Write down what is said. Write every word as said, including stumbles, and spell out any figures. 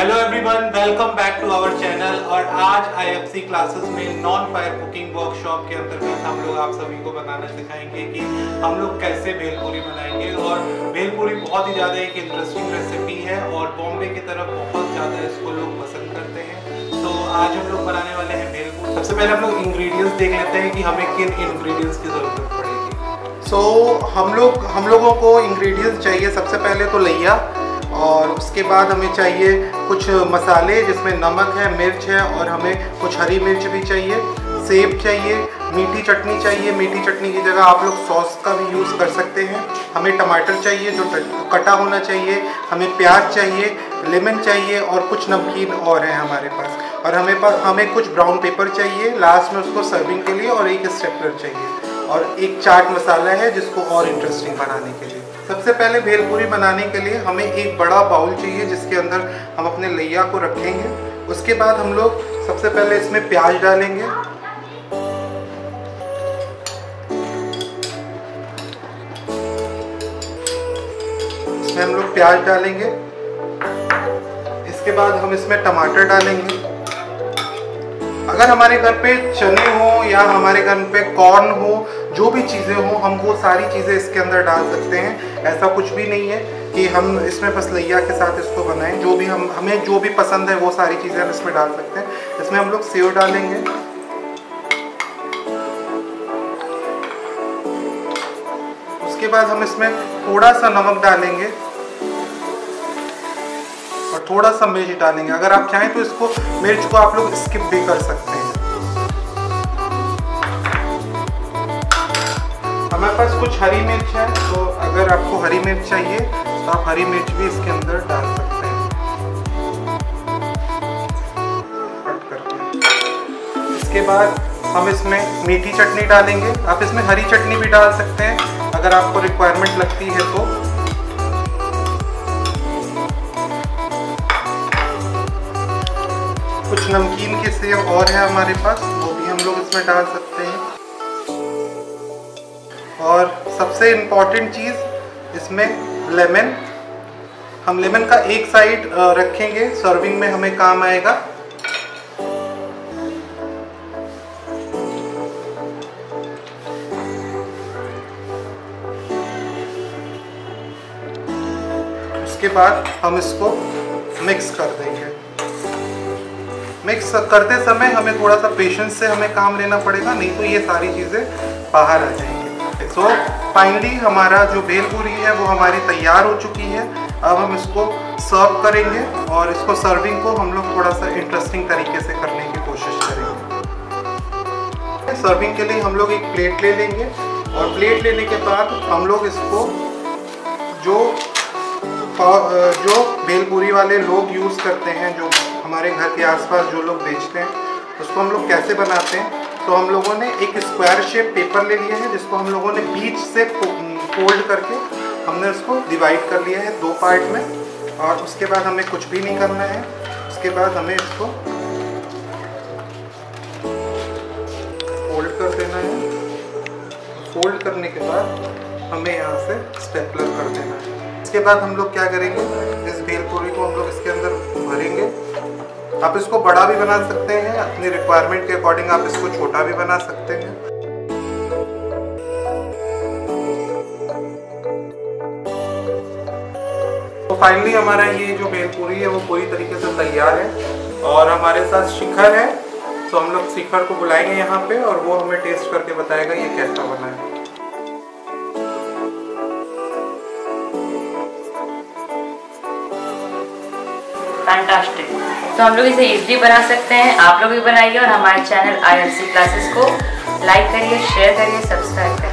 Hello everyone, welcome back to our channel. और आज IFC classes में नॉन फायर कुकिंग वर्कशॉप के अंतर्गत हम लोग आप सभी को बनाना सिखाएंगे कि हम लोग कैसे भेलपूरी बनाएंगे। और भेलपूरी बहुत ही ज़्यादा एक इंटरेस्टिंग रेसिपी है और बॉम्बे की तरफ बहुत ज़्यादा इसको लोग पसंद करते हैं। तो आज हम लोग बनाने वाले हैं भेलपूरी। सबसे पहले हम लोग इंग्रेडिएंट्स देख लेते हैं कि हमें किन इंग्रेडिएंट्स की ज़रूरत पड़ेगी। सो so, हम लोग हम लोगों को इंग्रेडिएंट्स चाहिए सबसे पहले तो लैया, और उसके बाद हमें चाहिए कुछ मसाले जिसमें नमक है, मिर्च है, और हमें कुछ हरी मिर्च भी चाहिए, सेब चाहिए, मीठी चटनी चाहिए। मीठी चटनी की जगह आप लोग सॉस का भी यूज़ कर सकते हैं। हमें टमाटर चाहिए जो कटा होना चाहिए, हमें प्याज चाहिए, लेमन चाहिए, और कुछ नमकीन और है हमारे पास। और हमें पास हमें कुछ ब्राउन पेपर चाहिए लास्ट में उसको सर्विंग के लिए, और एक स्टेपलर चाहिए, और एक चाट मसाला है जिसको और इंटरेस्टिंग बनाने के लिए। सबसे पहले भेलपूरी बनाने के लिए हमें एक बड़ा बाउल चाहिए जिसके अंदर हम अपने लैया को रखेंगे। उसके बाद हम लोग सबसे पहले इसमें प्याज डालेंगे, इसमें हम लोग प्याज डालेंगे। इसके बाद हम इसमें टमाटर डालेंगे। अगर हमारे घर पे चने हो या हमारे घर पे कॉर्न हो, जो भी चीज़ें हो, हम वो सारी चीज़ें इसके अंदर डाल सकते हैं। ऐसा कुछ भी नहीं है कि हम इसमें बस लैया के साथ इसको बनाएं। जो भी हम हमें जो भी पसंद है वो सारी चीज़ें हम इसमें डाल सकते हैं। इसमें हम लोग सेव डालेंगे, उसके बाद हम इसमें थोड़ा सा नमक डालेंगे और थोड़ा सा मिर्च डालेंगे। अगर आप चाहें तो इसको मिर्च को आप लोग स्किप भी कर सकते हैं। हमारे पास कुछ हरी मिर्च है, तो अगर आपको हरी मिर्च चाहिए तो आप हरी मिर्च भी इसके अंदर डाल सकते हैं कट करके। इसके बाद हम इसमें मीठी चटनी डालेंगे। आप इसमें हरी चटनी भी डाल सकते हैं अगर आपको रिक्वायरमेंट लगती है तो। कुछ नमकीन के सेव और है हमारे पास, वो भी हम लोग इसमें डाल सकते हैं। और सबसे इम्पॉर्टेंट चीज़ इसमें लेमन। हम लेमन का एक साइड रखेंगे, सर्विंग में हमें काम आएगा। उसके बाद हम इसको मिक्स कर देंगे। मिक्स करते समय हमें थोड़ा सा पेशेंस से हमें काम लेना पड़ेगा, नहीं तो ये सारी चीज़ें बाहर आ जाएंगी। सो so, फाइनली हमारा जो भेलपूरी है वो हमारी तैयार हो चुकी है। अब हम इसको सर्व करेंगे, और इसको सर्विंग को हम लोग थोड़ा सा इंटरेस्टिंग तरीके से करने की कोशिश करेंगे। सर्विंग के लिए हम लोग एक प्लेट ले लेंगे, और प्लेट लेने के बाद हम लोग इसको जो जो भेलपूरी वाले लोग यूज़ करते हैं, जो हमारे घर के आसपास जो लोग बेचते हैं, उसको हम लोग कैसे बनाते हैं। तो हम लोगों ने एक स्क्वायर शेप पेपर ले लिया है जिसको हम लोगों ने बीच से फोल्ड करके हमने उसको डिवाइड कर लिया है दो पार्ट में। और उसके बाद हमें कुछ भी नहीं करना है। उसके बाद हमें इसको फोल्ड कर देना है। फोल्ड करने के बाद हमें यहाँ से स्टेपलर कर देना है। इसके बाद हम लोग क्या करेंगे, इस भेलपूरी को हम लोग इसके अंदर भरेंगे। आप इसको बड़ा भी बना सकते हैं, अपनी रिक्वायरमेंट के अकॉर्डिंग आप इसको छोटा भी बना सकते हैं। तो फाइनली हमारा ये जो भेलपूरी है वो पूरी तरीके से तैयार है। और हमारे साथ शिखर है, तो हम लोग शिखर को बुलाएंगे यहाँ पे, और वो हमें टेस्ट करके बताएगा ये कैसा बना है। फैंटास्टिक। तो हम लोग इसे इजीली बना सकते हैं, आप लोग भी बनाइए। और हमारे चैनल आईएफसी क्लासेस को लाइक करिए, शेयर करिए, सब्सक्राइब करिए।